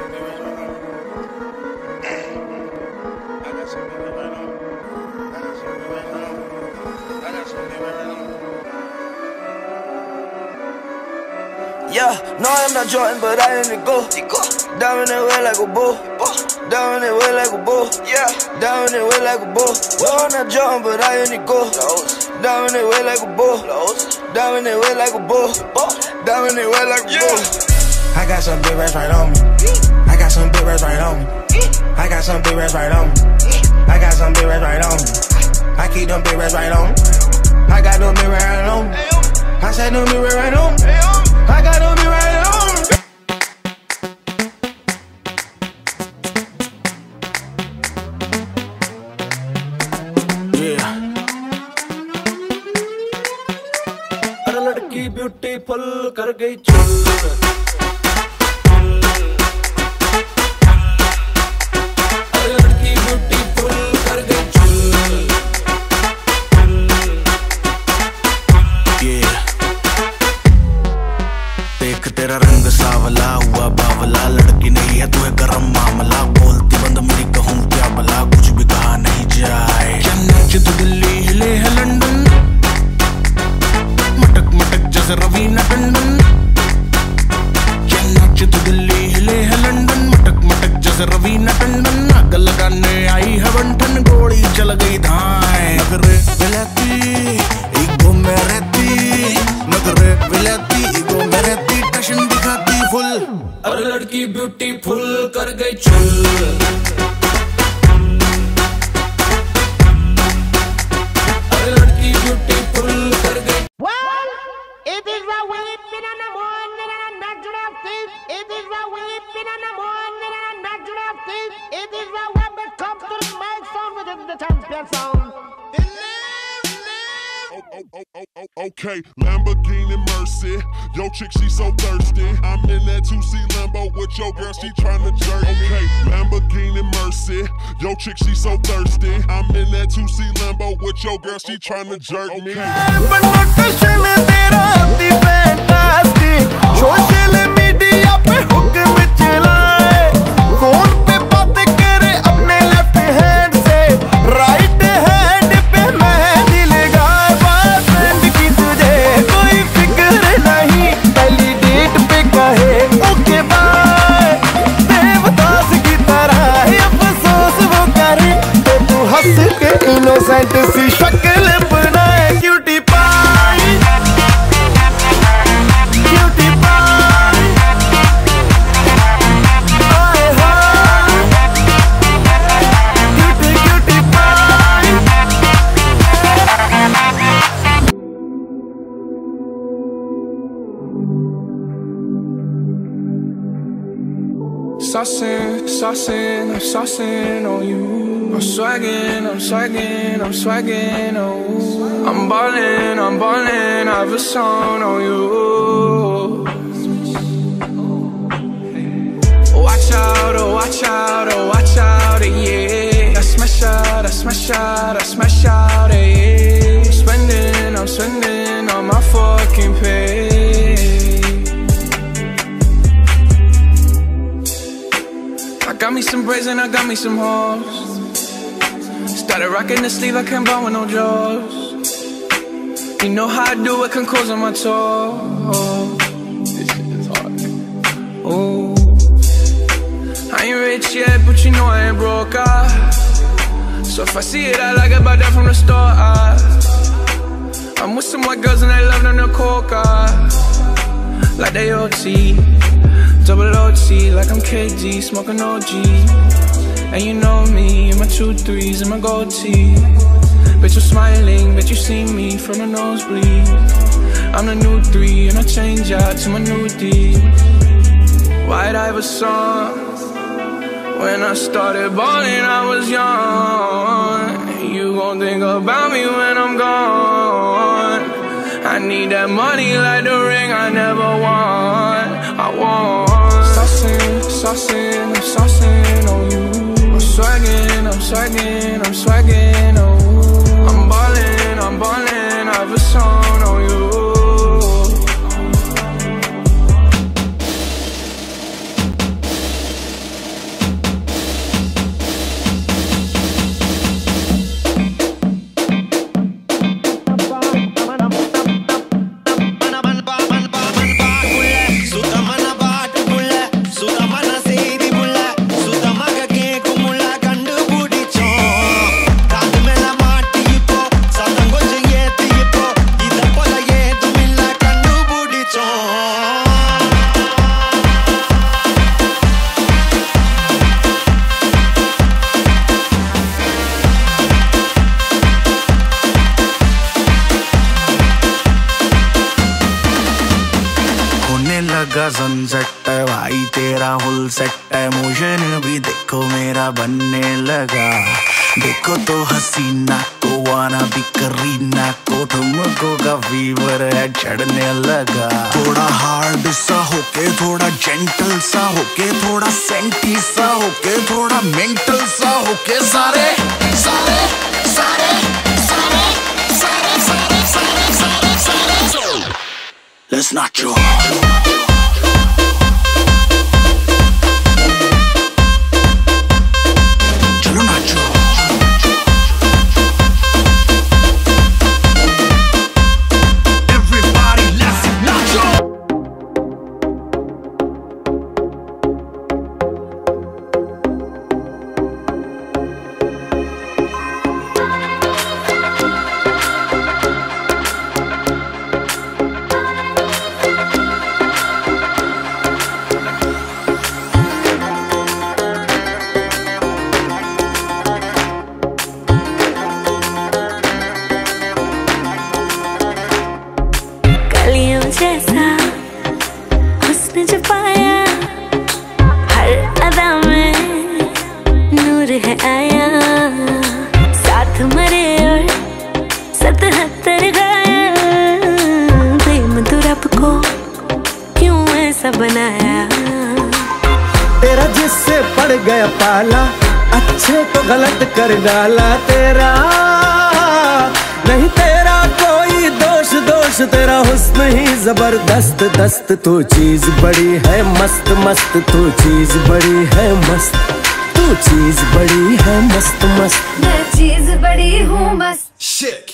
Yeah, no, I'm not Jordan, but I am the go. Down in the way like a bull. Down in the way like a bull. Yeah, down in the way like a bull. Well, I'm not Jordan, but I am the go. Down in the way like a bull. Down in the way like a bull. Down in the way like a bull. I got some big rats right on me. I got some big rats right on me. I got some big rats right on me. I got some big rats right on me. I keep them big rats right on me. I got them big rats right on me. I said them big rats right on me. I got them big right on me. Yeah. अरे लड़की beautiful कर गई चूल. तेरा रंग सावला हुआ बावला, लड़की नहीं है तू है गरम मामला. बोलती बंद मेरी कहूँ क्या भला, कुछ भी कहा नहीं जाए. क्या नाच तू दिल्ली हिले है लंदन, मटक मटक जैसे रवीना टंडन. क्या नाच तू दिल्ली हिले है लंदन, मटक मटक जैसे रवीना टंडन. आग लगाने आई है बंठन, गोली चल गई धाए. नगरे विलाती ईगो में रहती, नगरे विलाती ईगो में रहती, टशन दिखाती फुल. अरे लड़की ब्यूटीफुल कर गई चूल. अरे लड़की ब्यूटीफुल कर गई. Well, it is a weeping and a mourning and a natural thing. It is a weeping and a mourning and a natural thing. It is a when it comes to the mic sound within the champion sound. Okay, Lamborghini Mercy. Yo chick, she so thirsty. I'm in that 2C Lambo with your girl, she tryna jerk me. Okay, Lamborghini Mercy. Yo chick, she so thirsty. I'm in that 2C Lambo with your girl, she tryna jerk me. Social media पे हुक में चलाए, फोन पे बातें करे अपने left hand से, राइट हैंड पे मेहंदी लगाए. बॉयफ्रेंड की तुझे कोई फिक्र नहीं, पहली डेट पे कहे ओके बाय. देवदास की तरह अफसोस वो करे, तो तू हंस के इनोसेंट सी शक्ल बनाए. क्यूटी पाई, क्यूटी पाई, आए हाय, cutie cutie pie. Saucing, saucing, I'm saucing on you. I'm swagging, I'm swagging, I'm swagging, oh. I'm ballin', I have a song on you. Watch out, oh watch out, oh watch out, yeah. I smash out, I smash out, I smash out, yeah. I'm spending on my fucking pay. I got me some braids and I got me some hoes. Started rocking the sleeve, I can't buy with no jaws. You know how I do it, can close on my toes. This shit is hard. Oh, I ain't rich yet, but you know I ain't broke. So if I see it, I like it, buy that from the store. I'm with some white girls and they love them the coca, like they OT, double OT, like I'm KG, smoking OG. And you know me, my 2-3s and my gold tee. Bet you're smiling, bet you see me from the nosebleed. I'm the new 3 and I change out to my new D. White Iverson. When I started balling, I was young. You gon' think about me when I'm gone. I need that money like the ring I never won. I want saucing, saucing, I'm saucing on you. I'm swagging, I'm swagging, I'm swagging, oh. I'm ballin', I have a song on you. लगा sunset है भाई तेरा full set है, motion भी देखो मेरा बनने लगा। देखो तो हसीना को वाना भी करीना को, तुमको का फीवर है चढ़ने लगा। थोड़ा हार्ड सा होके थोड़ा जेंटल सा होके, थोड़ा सेंटी सा होके थोड़ा मेंटल सा होके, सारे सारे सारे सारे सारे सारे सारे सारे सारे Let's not draw. चलो नाचो। Everybody, let's nacho. जैसा हुस्न जो पाया, हर अदा में नूर है आया। साथ मरे और 77 घायल, प्रेम तो रब को क्यों ऐसा बनाया। तेरा जिससे पड़ गया पाला, अच्छे को गलत कर डाला। तेरा नहीं तेरा कोई दोष, दोष तेरा हुस्न ही जबरदस्त दस्त। तू चीज बड़ी है मस्त मस्त, तू चीज बड़ी है मस्त, तू चीज बड़ी है मस्त मस्त। मैं चीज बड़ी हूँ मस्त। Shit.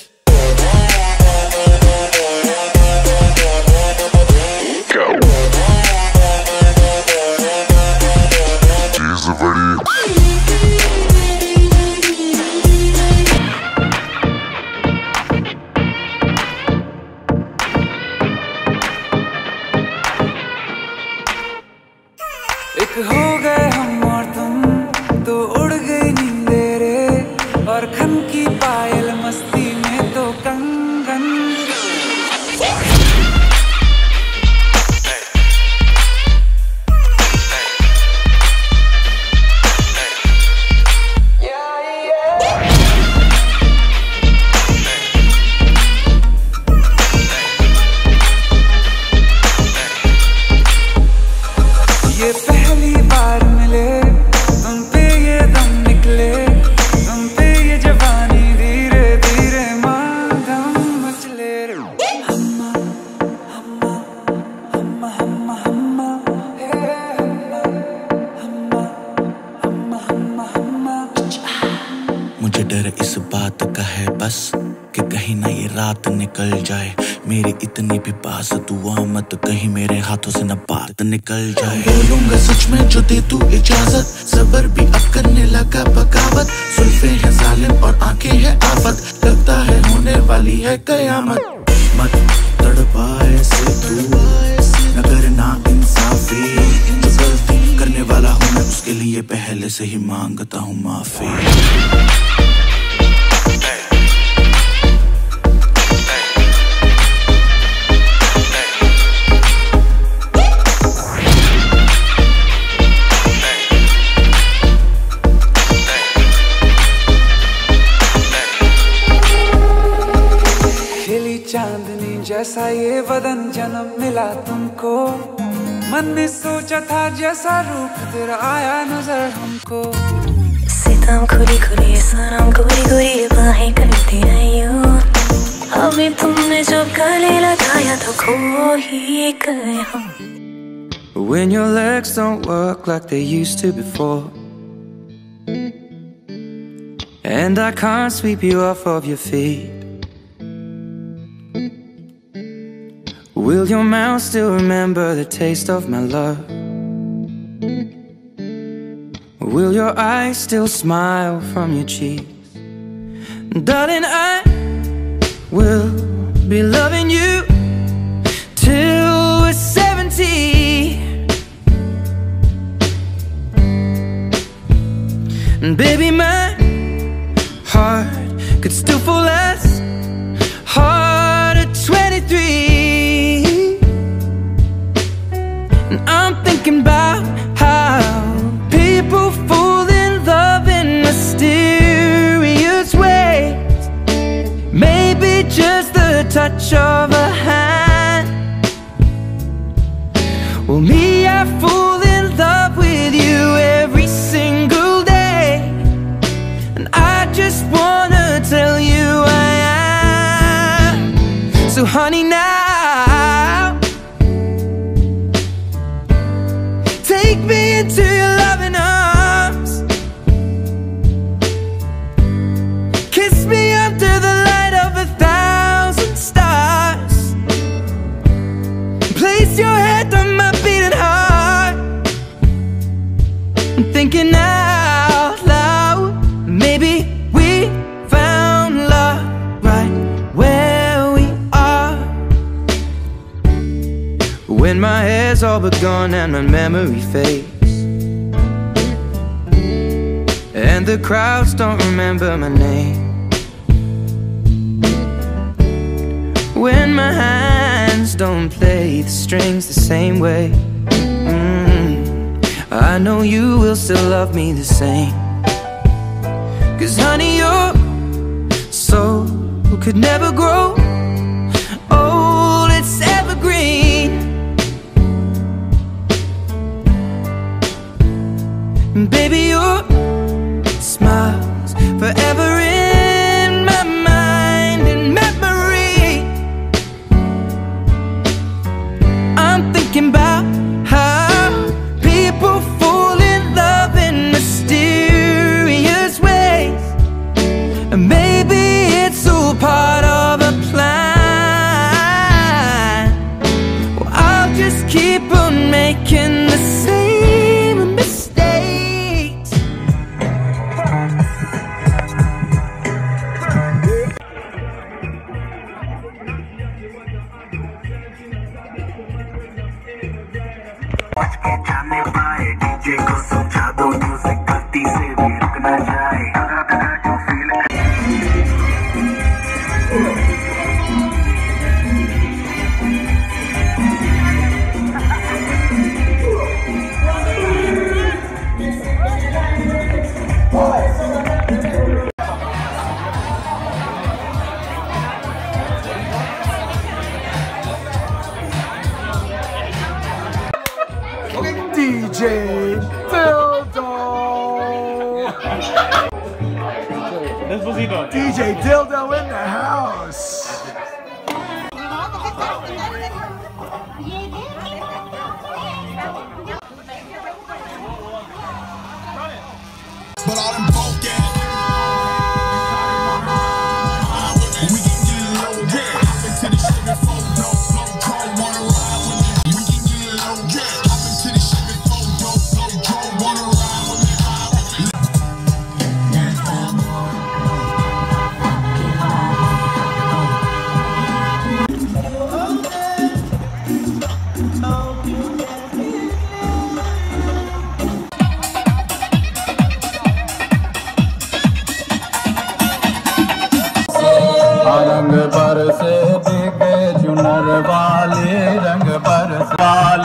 एक हो गए हम और तुम, तो उड़ गई नींदें रे, और खन की पायल मस्ती में तो कंगन। ये पहली बार मिले, तुम पे ये दम निकले, तुम पे ये जवानी धीरे धीरे माधम मचले। हम्मा हम्मा हम्मा हम्मा हम्मा हम्मा हम्मा हम्मा हम्मा। मुझे डर इस बात का है बस कि कहीं ना ये रात निकल जाए। मेरी इतनी भी बात दुआ मत कहीं मेरे हाथों से न बात निकल जाए। बोलूंगा सच में जो दे तू इजाजत, सबर भी अब करने लगा बगावत। सुल्फे हैं जालिम और आंखें हैं आफत, लगता है होने वाली है कयामत। मत तड़पाए से तू न करना इंसाफी, जो गलती करने वाला हूँ मैं उसके लिए पहले से ही मांगता हूँ माफी। चांदनी जैसा ये बदन जन्म मिला तुमको, मन में सोचा था जैसा रूप तेरा आया नजर हमको। सितम खुली खुली सनम गोरी गोरी बाहें करती आईयो, अभी तुमने जो गले लगाया तो खो ही गए हम। When your legs don't work like they used to before, and I can't sweep you off of your feet, will your mouth still remember the taste of my love? Will your eyes still smile from your cheeks? Darling, I will be loving you till we're 70. And baby, my heart could still fall as hard at 23. touch of a hand. Well, me, I fall in love with you every single day, and I just wanna tell you I am. So honey, now take me into your loving arms. Kiss me under the light of 1,000 stars. Place your head on my beating heart. I'm thinking out loud, maybe we found love right where we are. When my hair's all but gone and my memory fades, and the crowds don't remember my name, when my hands don't play the strings the same way, I know you will still love me the same. 'Cause honey, your soul could never grow old, it's evergreen. And baby, your smile's forever in my mind and memory. I'm thinking about how people fall in love in mysterious ways, and maybe it's all part of a plan. Well, I'll just keep on making the same mistakes. जाने पाए DJ को समझा दो music गलती से भी रुक ना जाए जो feel DJ Dildo. DJ Dildo in the house. But all them broke ass. We can get low, yeah. Hop into the Chevy 4, no flow, drone, wanna ride with me. We can get low, yeah. Hop into the Chevy 4, no flow, drone, wanna ride with me. रंग बरसे दिखे चुनर वाले रंग बरस वाले